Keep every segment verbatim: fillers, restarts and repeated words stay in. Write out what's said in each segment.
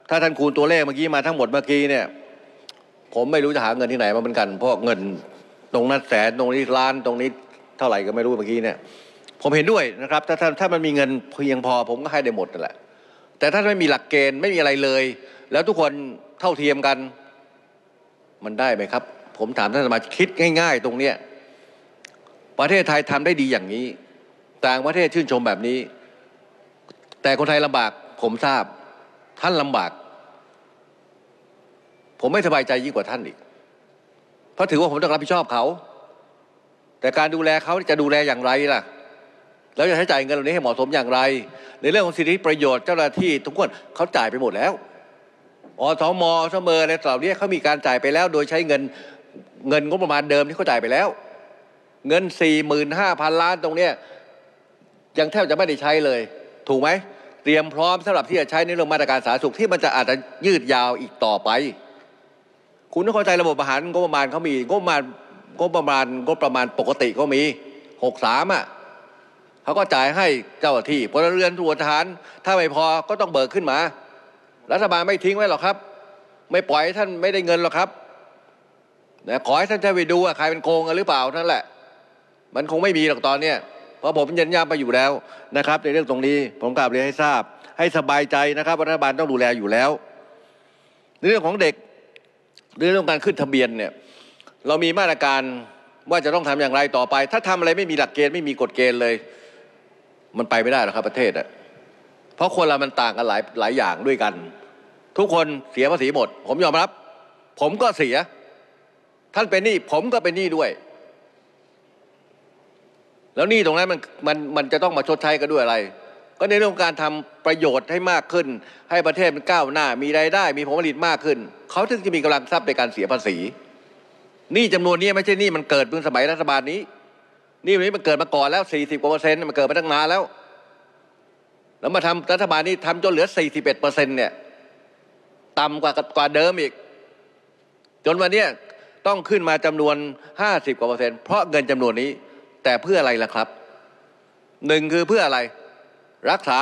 ถ้าท่านคูณตัวเลขเมื่อกี้มาทั้งหมดเมื่อกี้เนี่ยผมไม่รู้จะหาเงินที่ไหนมาเหมือนกันเพราะเงินตรงนั้นแสนตรงนี้ล้านตรงนี้เท่าไหร่ก็ไม่รู้เมื่อกี้เนี่ยผมเห็นด้วยนะครับถ้าถ้าถ้ามันมีเงินเพียงพอผมก็ให้ได้หมดนั่นแหละแต่ถ้าไม่มีหลักเกณฑ์ไม่มีอะไรเลยแล้วทุกคนเท่าเทียมกันมันได้ไหมครับผมถามท่านสมาชิกคิดง่ายๆตรงเนี้ยประเทศไทยทำได้ดีอย่างนี้ต่างประเทศชื่นชมแบบนี้แต่คนไทยลำบากผมทราบท่านลำบากผมไม่สบายใจยิ่งกว่าท่านอีกเพราะถือว่าผมต้องรับผิดชอบเขาแต่การดูแลเขาจะดูแลอย่างไรล่ะแล้วจะใช้จ่ายเงินเหล่านี้ให้เหมาะสมอย่างไรในเรื่องของสิทธิประโยชน์เจ้าหน้าที่ทุกคนเขาจ่ายไปหมดแล้วอสมสมอะไรเหล่านี้เขามีการจ่ายไปแล้วโดยใช้เงินเงินงบประมาณเดิมที่เขาจ่ายไปแล้วเงิน สี่หมื่นห้าพัน ล้านตรงเนี้ยยังแทบจะไม่ได้ใช้เลยถูกไหมเตรียมพร้อมสำหรับที่จะใช้ในเรื่องมาตรการสาธารณสุขที่มันจะอาจจะยืดยาวอีกต่อไปคุณต้องเข้าใจระบบอาหารงบประมาณเขามีงบประมาณงบประมาณงบประมาณปกติก็มีหกสิบสามอ่ะเขาก็จ่ายให้เจ้าหน้าที่พลเรือนตำรวจทหารถ้าไม่พอก็ต้องเบิกขึ้นมารัฐบาลไม่ทิ้งไว้หรอกครับไม่ปล่อยให้ท่านไม่ได้เงินหรอกครับนะขอให้ท่านได้ไปดูว่าใครเป็นโกงกันหรือเปล่านั่นแหละมันคงไม่มีหรอกตอนเนี้ยเพราะผมยันย้ำไปอยู่แล้วนะครับในเรื่องตรงนี้ผมกราบเรียนให้ทราบให้สบายใจนะครับรัฐบาลต้องดูแลอยู่แล้วในเรื่องของเด็กในเรื่องการขึ้นทะเบียนเนี่ยเรามีมาตรการว่าจะต้องทำอย่างไรต่อไปถ้าทำอะไรไม่มีหลักเกณฑ์ไม่มีกฎเกณฑ์เลยมันไปไม่ได้หรอกครับประเทศอ่ะเพราะคนเรามันต่างกันหลายหลายอย่างด้วยกันทุกคนเสียภาษีหมดผมยอมรับผมก็เสียท่านเป็นหนี้ผมก็เป็นหนี้ด้วยแล้วหนี้ตรงนั้นมันมันมันจะต้องมาชดใช้กันด้วยอะไรก็ในเรื่องการทำประโยชน์ให้มากขึ้นให้ประเทศมันก้าวหน้ามีรายได้มีผลผลิตมากขึ้นเขาถึงจะมีกำลังทรัพย์ในการเสียภาษีหนี้จำนวนนี้ไม่ใช่หนี้มันเกิดเมื่อสมัยรัฐบาลนี้หนี้วันนี้มันเกิดมาก่อนแล้วสี่สิบกว่าเปอร์เซ็นต์มันเกิดมาตั้งนานแล้วแล้วมาทำรัฐบาลนี้ทำจนเหลือสี่สิบเอ็ดเปอร์เซ็นต์เนี่ยต่ำกว่ากว่าเดิมอีกจนวันนี้ต้องขึ้นมาจำนวนห้าสิบกว่าเปอร์เซ็นต์เพราะเงินจำนวนนี้แต่เพื่ออะไรล่ะครับหนึ่งคือเพื่ออะไรรักษา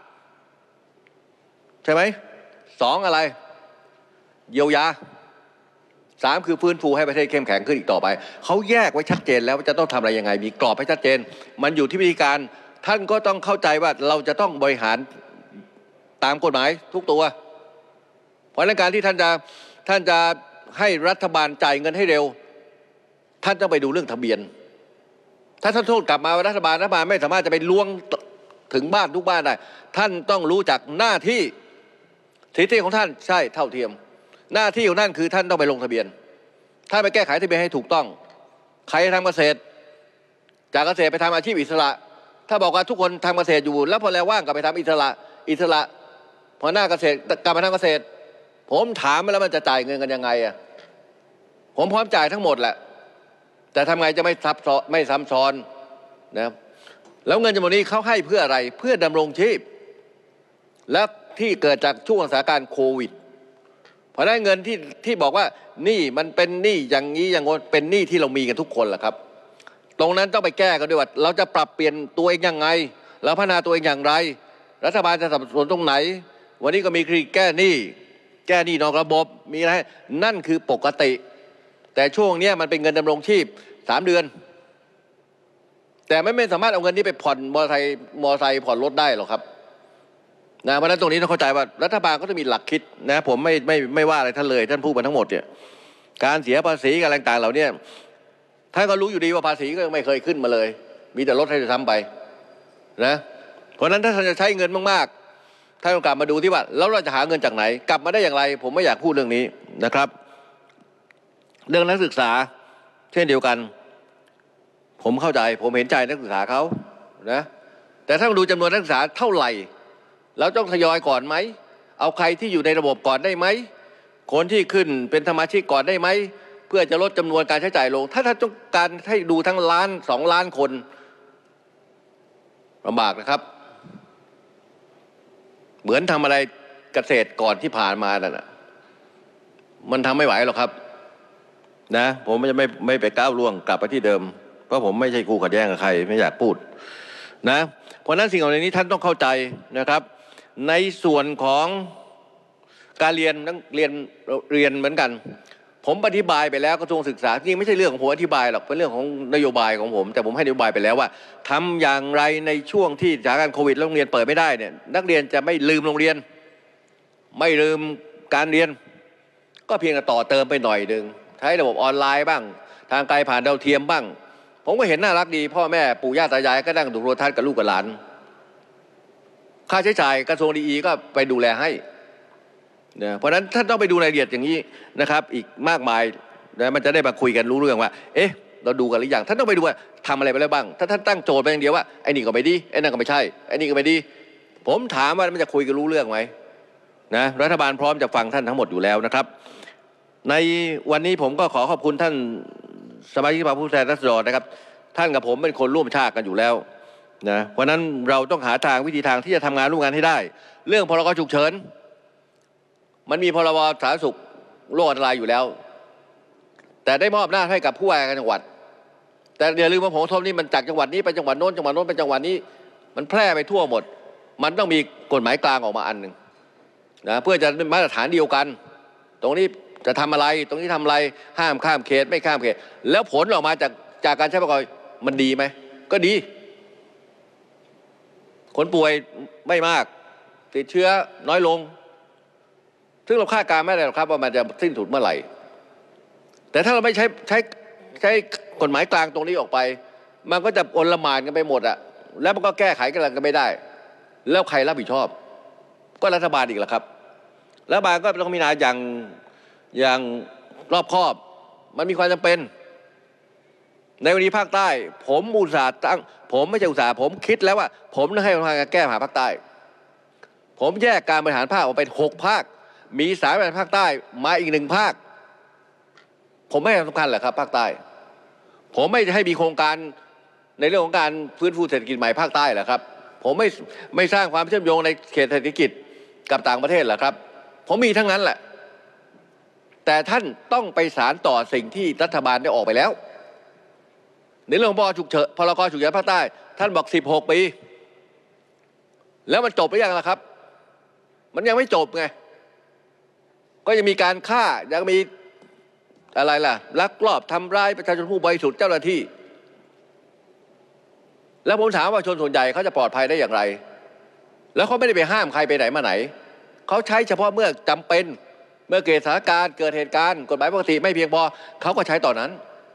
ใช่ไหมสองอะไรเยียวยาสามคือฟื้นฟูให้ประเทศเข้มแข็งขึ้นอีกต่อไปเขาแยกไว้ชัดเจนแล้วว่าจะต้องทำอะไรยังไงมีกรอบให้ชัดเจนมันอยู่ที่วิธีการท่านก็ต้องเข้าใจว่าเราจะต้องบริหารตามกฎหมายทุกตัวเพราะในการที่ท่านจะท่านจะให้รัฐบาลจ่ายเงินให้เร็วท่านต้องไปดูเรื่องทะเบียนถ้าท่านโทษกลับมาว่ารัฐบาลรัฐบาลไม่สามารถจะไปล้วงถึงบ้านทุกบ้านได้ท่านต้องรู้จักหน้าที่สิทธิของท่านใช่เท่าเทียมหน้าที่ของท่านคือท่านต้องไปลงทะเบียนถ้าไปแก้ไขทะเบียนให้ถูกต้องใครทำเกษตรจากเกษตรไปทำอาชีพอิสระถ้าบอกว่าทุกคนทำเกษตรอยู่แล้วพอแล้วว่างกลับไปทำอิสระอิสระพอหน้าเกษตรกลับมาทำเกษตรผมถามมาแล้วมันจะจ่ายเงินกันยังไงอ่ะผมพร้อมจ่ายทั้งหมดแหละแต่ทำไงจะไม่ซับซ้อนไม่ซ้ำซ้อนนะแล้วเงินจำนวนนี้เขาให้เพื่ออะไรเพื่อดำรงชีพและที่เกิดจากช่วงสถานการณ์โควิดเพราะนั้นเงินที่ที่บอกว่านี่มันเป็นหนี้อย่างนี้อย่างงี้เป็นหนี้ที่เรามีกันทุกคนแหละครับตรงนั้นต้องไปแก้กันด้วยว่าเราจะปรับเปลี่ยนตัวเองยังไงเราพัฒนาตัวเองอย่างไรรัฐบาลจะสนับสนุนตรงไหนวันนี้ก็มีคลิแก้หนี้แก้หนี้นอกระบบมีอะไรนั่นคือปกติแต่ช่วงนี้มันเป็นเงินดำรงชีพสามเดือนแต่ไม่ไม่สามารถเอาเงินนี้ไปผ่อนมอเตอร์ไซค์มอเตอร์ไซค์ผ่อนรถได้หรอกครับนะเพราะฉะนั้นตรงนี้ต้องเข้าใจว่ารัฐบาลก็จะมีหลักคิดนะผมไม่ไม่ไม่ว่าอะไรท่านเลยท่านพูดมาทั้งหมดเนี่ยการเสียภาษีอะไรต่างๆเหล่านี้ท่านก็รู้อยู่ดีว่าภาษีก็ยังไม่เคยขึ้นมาเลยมีแต่ลดให้ทำไปนะเพราะฉะนั้นถ้าท่านจะใช้เงินมากๆท่านต้องกลับมาดูที่ว่าแล้วเราจะหาเงินจากไหนกลับมาได้อย่างไรผมไม่อยากพูดเรื่องนี้นะครับเรื่องนักศึกษาเช่นเดียวกันผมเข้าใจผมเห็นใจนักศึกษาเขานะแต่ถ้าดูจำนวนนักศึกษาเท่าไหร่เราต้องทยอยก่อนไหมเอาใครที่อยู่ในระบบก่อนได้ไหมคนที่ขึ้นเป็นสมาชิกก่อนได้ไหมเพื่อจะลดจำนวนการใช้จ่ายลงถ้าท่านต้องการให้ดูทั้งล้านสองล้านคนลำบากนะครับเหมือนทำอะไรเกษตรก่อนที่ผ่านมานั่นนะมันทำไม่ไหวหรอกครับนะผมจะไม่ไม่ไปก้าวล่วงกลับไปที่เดิมเพราะผมไม่ใช่คู่ขัดแย้งกับใครไม่อยากพูดนะเพราะนั้นสิ่งเหล่านี้ท่านต้องเข้าใจนะครับในส่วนของการเรียนนักเรียนเรียนเหมือนกันผมอธิบายไปแล้วกระทรวงศึกษาจริงไม่ใช่เรื่องของผมอธิบายหรอกเป็นเรื่องของนโยบายของผมแต่ผมให้นโยบายไปแล้วว่าทำอย่างไรในช่วงที่สถานการณ์โควิดโรงเรียนเปิดไม่ได้เนี่ยนักเรียนจะไม่ลืมโรงเรียนไม่ลืมการเรียนก็เพียงแต่ต่อเติมไปหน่อยนึงใช้ระบบออนไลน์บ้างทางไกลผ่านดาวเทียมบ้างผมก็เห็นน่ารักดีพ่อแม่ปู่ย่าตายายก็นั่งดูโทรทัศน์กับลูกกับหลานค่าใช้จ่ายกระทรวงดีก็ไปดูแลให้นะเพราะฉะนั้นท่านต้องไปดูรายละเอียดอย่างนี้นะครับอีกมากมายนะมันจะได้มาคุยกันรู้เรื่องว่าเอ๊ะเราดูกันหรือยังท่านต้องไปดูว่าทำอะไรไปแล้วบ้างถ้าท่านตั้งโจทย์ไปอย่างเดียวว่าไอ้นี่ก็ไม่ดีไอ้นั่นก็ไม่ใช่ไอ้นี่ก็ไม่ดีผมถามว่ามันจะคุยกันรู้เรื่องไหมนะรัฐบาลพร้อมจะฟังท่านทั้งหมดอยู่แล้วนะครับในวันนี้ผมก็ขอขอบคุณท่านสมาชิกสภาผู้แทนราษฎรนะครับท่านกับผมเป็นคนร่วมชาติกันอยู่แล้วนะเพราะนั้นเราต้องหาทางวิธีทางที่จะทำงานร่วมกันให้ได้เรื่องพรกฉุกเฉินมันมีพรบสาธารณสุขโรคอันตรายอยู่แล้วแต่ได้มอบหน้าให้กับผู้ว่าการจังหวัดแต่อย่าลืมว่าผลกระทบนี้มันจากจังหวัดนี้ไปจังหวัดโน้นจังหวัดโน้นไปจังหวัดนี้มันแพร่ไปทั่วหมดมันต้องมีกฎหมายกลางออกมาอันหนึ่งนะเพื่อจะมาตรฐานเดียวกันตรงนี้จะทำอะไรตรงนี้ทำอะไรห้ามข้ามเขตไม่ข้ามเขตแล้วผลออกมาจากจากการใช้ประกอบมันดีไหมก็ดีคนป่วยไม่มากติดเชื้อน้อยลงซึ่งเราคาดการณ์ไม่ได้หรอกครับว่ามันจะสิ้นสุดเมื่อไหร่แต่ถ้าเราไม่ใช้ใช้ใช้กฎหมายกลางตรงนี้ออกไปมันก็จะอนละหมานกันไปหมดอะแล้วมันก็แก้ไขกันไม่ได้แล้วใครรับผิดชอบก็รัฐบาลอีกแหละครับรัฐบาลก็ต้องมีนายอย่างอย่างรอบคอบมันมีความจำเป็นในวันนี้ภาคใต้ผมอุตส่าห์ตั้งผมไม่ใช่อุตส่าห์ผมคิดแล้วว่าผมต้องให้ทางการแก้ปัญหาภาคใต้ผมแยกการบริหารภาคออกเป็นหกภาคมีสายบริหารภาคใต้มาอีกหนึ่งภาคผมไม่สำคัญเหรอครับภาคใต้ผมไม่ให้มีโครงการในเรื่องของการฟื้นฟูเศรษฐกิจใหม่ภาคใต้เหรอครับผมไม่ไม่สร้างความเชื่อมโยงในเขตเศรษฐกิจกับต่างประเทศเหรอครับผมมีทั้งนั้นแหละแต่ท่านต้องไปสารต่อสิ่งที่รัฐบาลได้ออกไปแล้วในเรื่องพรฉุกเฉินพรกฉุกเฉินภาคใต้ท่านบอกสิบหกปีแล้วมันจบหรือยังล่ะครับมันยังไม่จบไงก็ยังมีการฆ่ายังมีอะไรล่ะลักลอบทำร้ายประชาชนผู้บริสุทธิ์เจ้าหน้าที่แล้วผมถามว่าชนส่วนใหญ่เขาจะปลอดภัยได้อย่างไรแล้วเขาไม่ได้ไปห้ามใครไปไหนมาไหนเขาใช้เฉพาะเมื่อจำเป็นเมื่อเกิดสถานการณ์เกิดเหตุการณ์กฎหมายปกติไม่เพียงพอเขาก็ใช้ต่อนนั้น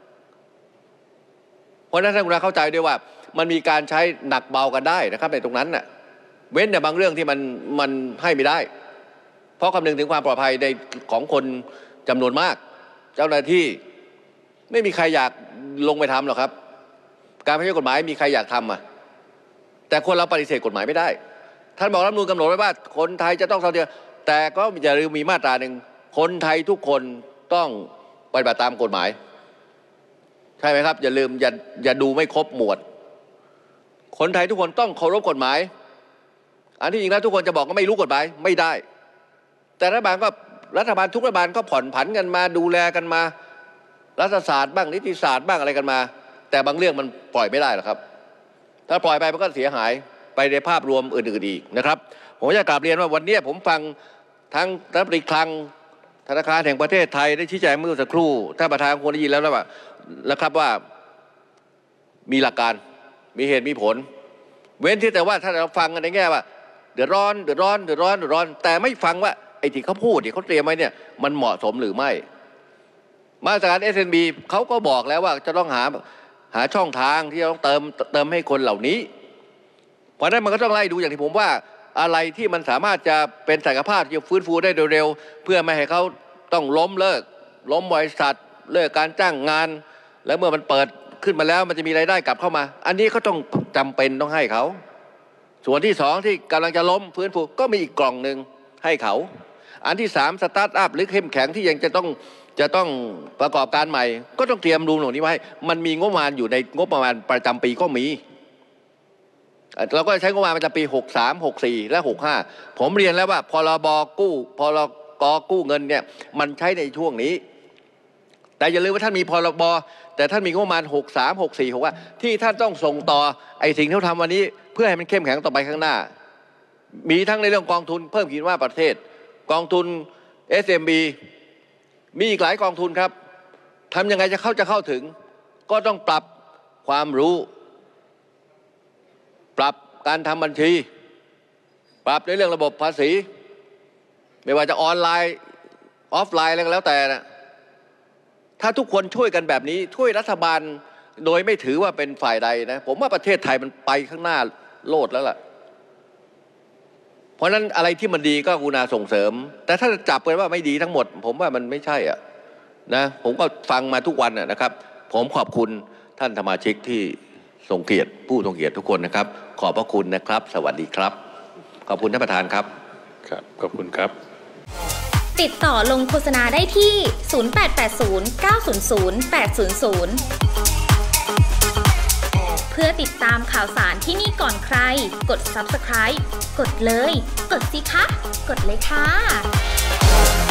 เพราะฉะนั้นท่านคุณเข้าใจด้วยว่ามันมีการใช้หนักเบากันได้นะครับในตรงนั้นน่ะเว้นแต่บางเรื่องที่มันมันให้ไม่ได้เพราะคำนึงถึงความปลอดภัยในของคนจำนวนมากเจ้าหน้าที่ไม่มีใครอยากลงไปทำหรอกครับการใช้กฎหมายมีใครอยากทำอ่ะแต่คนเราปฏิเสธกฎหมายไม่ได้ท่านบอกรัฐธรรมนูญกำหนดไว้ว่าคนไทยจะต้องเท่าเทียมแต่ก็อย่าลืมมีมาตราหนึ่งคนไทยทุกคนต้องปฏิบัติตามกฎหมายใช่ไหมครับอย่าลืมอย่าอย่าดูไม่ครบหมวดคนไทยทุกคนต้องเคารพกฎหมายอันที่จริงแล้วทุกคนจะบอกว่าไม่รู้กฎหมายไม่ได้แต่รัฐบาลก็รัฐบาลทุกรัฐบาลก็ผ่อนผันกันมาดูแลกันมารัฐศาสตร์บ้างนิติศาสตร์บ้างอะไรกันมาแต่บางเรื่องมันปล่อยไม่ได้หรอกครับถ้าปล่อยไปมันก็เสียหายไปในภาพรวมอื่นๆอีกนะครับผมจะกราบเรียนว่าวันนี้ผมฟังทั้งรัฐมนตรีคลังธนาคารแห่งประเทศไทยได้ชี้แจงเมื่อสักครู่ท่านประธานคงได้ยินแล้วนะว่าแล้วครับว่ามีหลักการมีเหตุมีผลเว้นที่แต่ว่าถ้าเราฟังกันในแง่ว่าเดือดร้อนเดือดร้อนเดือดร้อนเดือดร้อนแต่ไม่ฟังว่าไอ้ที่เขาพูดที่เขาเตรียมไว้เนี่ยมันเหมาะสมหรือไม่มาตรการ เอส เอ็น บี เขาก็บอกแล้วว่าจะต้องหาหาช่องทางที่จะต้องเติมเติมให้คนเหล่านี้เพราะฉะนั้นมันก็ต้องไล่ดูอย่างที่ผมว่าอะไรที่มันสามารถจะเป็นศักยภาพที่จะฟื้นฟูได้โดยเร็วเพื่อไม่ให้เขาต้องล้มเลิกล้มบริษัทเลิกการจ้างงานแล้วเมื่อมันเปิดขึ้นมาแล้วมันจะมีรายได้กลับเข้ามาอันนี้ก็ต้องจำเป็นต้องให้เขาส่วนที่สองที่กำลังจะล้มฟื้นฟูก็มีอีกกล่องหนึ่งให้เขาอันที่สามสตาร์ทอัพหรือเข้มแข็งที่ยังจะต้องจะต้องประกอบการใหม่ก็ต้องเตรียมรูมตรงนี้ไว้มันมีงบประมาณอยู่ในงบประมาณประจำปีก็มีเราก็ใช้งบประมาณประจำปีหกสาม หกสี่และหกห้าผมเรียนแล้วว่าพรบกู้พรกกู้เงินเนี่ยมันใช้ในช่วงนี้แต่อย่าลืมว่าท่านมีพรบแต่ท่านมีงบประมาณหกสาม หกสี่ หกห้าที่ท่านต้องส่งต่อไอ้สิ่งที่เขาทำวันนี้เพื่อให้มันเข้มแข็งต่อไปข้างหน้ามีทั้งในเรื่องกองทุนเพิ่มขีดว่าประเทศกองทุน เอส เอ็ม บี มีอีกหลายกองทุนครับทำยังไงจะเข้าจะเข้าถึงก็ต้องปรับความรู้ปรับการทำบัญชีปรับในเรื่องระบบภาษีไม่ว่าจะออนไลน์ออฟไลน์อะไรก็แล้วแต่นะถ้าทุกคนช่วยกันแบบนี้ช่วยรัฐบาลโดยไม่ถือว่าเป็นฝ่ายใดนะผมว่าประเทศไทยมันไปข้างหน้าโลดแล้วล่ะเพราะนั้นอะไรที่มันดีก็กรุณาส่งเสริมแต่ถ้าจับกันว่าไม่ดีทั้งหมดผมว่ามันไม่ใช่อ่ะนะผมก็ฟังมาทุกวันนะครับผมขอบคุณท่านสมาชิกที่ทรงเกียรติผู้ทรงเกียรติทุกคนนะครับขอบพระคุณนะครับสวัสดีครับขอบคุณท่านประธานครับครับขอบคุณครับติดต่อลงโฆษณาได้ที่ศูนย์ แปด แปด ศูนย์ เก้า ศูนย์ ศูนย์ แปด ศูนย์ ศูนย์เพื่อติดตามข่าวสารที่นี่ก่อนใครกด ซับสไครบ์ กดเลยกดสิคะกดเลยค่ะ